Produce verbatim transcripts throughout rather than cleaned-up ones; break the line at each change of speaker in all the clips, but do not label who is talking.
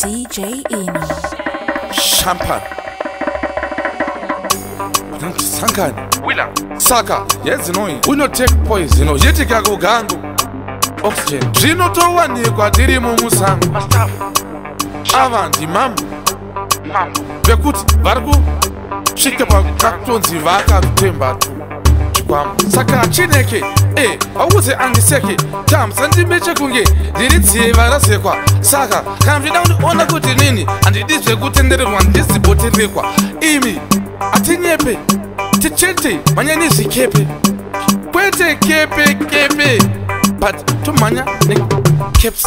D J Eno.
Champagne. Sankani.
Willa.
Saka. Yes, no. We not take poison. No. Yeti kago gango. Oxygen. Zino to wani kwa diri mumusango.
Mastafu.
Avanti mambo.
Mambo.
Bekuti vargu. Shike pa kaktonzi vaka kutemba tu. Saka chineke, eh, awuze andiseke. Tam sandi meche kunge, diritsiye varasekwa. Saka, kamvida ona kuti nini, andidizve kutendererwa ndisiboterekwa. Imi, atinyepe, tichete, manyanizi kepe. Kwete kepe, kepe. But, tumanya, ne keps,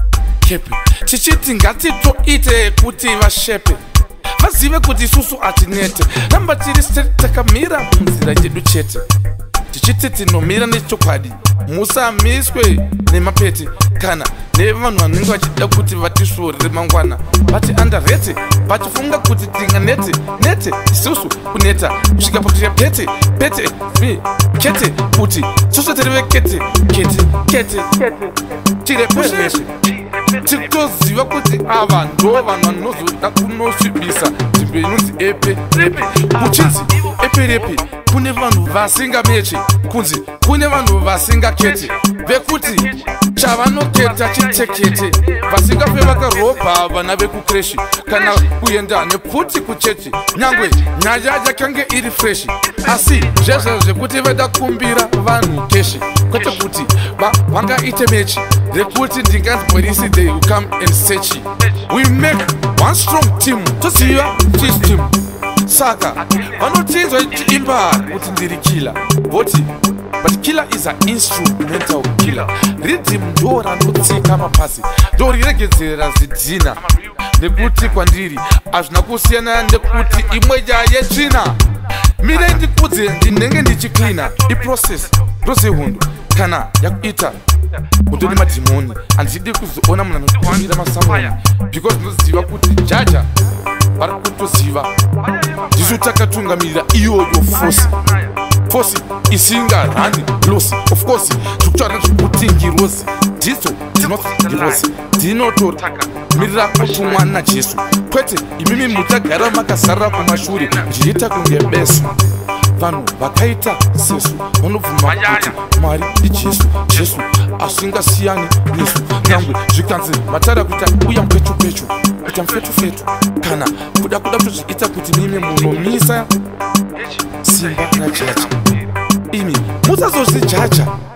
kepe. Chichiti ngati to ite kuti vashepe. Vazive kuti susu atinete. Ramba tiri takamira munzira yedu chete. Tichiti tinomira nechokwadi. Musa miswe nemapete. Kana nevanhu vanenge vachida kuti vatisvorere mangwana. Vati underrate, vachifunga kuti tinganete. Nete, isusu kuneta. Kusvika pakuti pete, pete, fi, kete, kuti susu terive kete, kete, kete, kete. Tirepeshe. Titoziva kuti ava ndo vanhu vanozoda kunosvibisa nzvimbo inonzi epe repe. Kuchinzi epe repe kune vanhu vasingameche, kunzi kune vanhu vasingakete, vekuti chavanoketa chitekete, vasingafe vakarobha vana vekukreshi kana kuenda nepfuti kuchechi. Nyangwe nyaya yakange iri freshi, asi zvezvo zvekuti vada kumbira vanhu keshi, kwete kuti vangaite mechi rekuti ndinganzborisi they will come and search. We make one strong team toziva system. Saka vanotinzwa chiimba kuti ndiri killer, voti but killer is an instrumental killer. Rhythm ndo ranotsika mapasi, ndo riregedzera zidhina. Nekuti kwandiri hazvina kusiyana nekuti imwe yayetsvina. Mire ndikudze ndinenge ndichiklina iprocess ndosehundo kana yakuita kutoni madhimoni. Handidi kuzoona munhu anotumira masamoni because ndinoziva kuti jaja vari kutoziva ndisu takatungamirira iyoyo fosi, fosi isingarani losi. Of course tikutaura zvekuti ngirozi ndidzo dzinoti dzinotomirira kutumwa najesu, kwete imimi mutagara makazarira kumashure zviita kunge besu. Vanhu vakaita sesu vanobvuma kuti Mwari ndijesu, Jesu asingasiyani nesu. Nyangwe zvikanzi matara kuita uya mpechu pechu, kuita mfetu fetu, kana kuda kuda kutozviita kuti mimi munomisa simba rajaja. Imi musazozvijaja.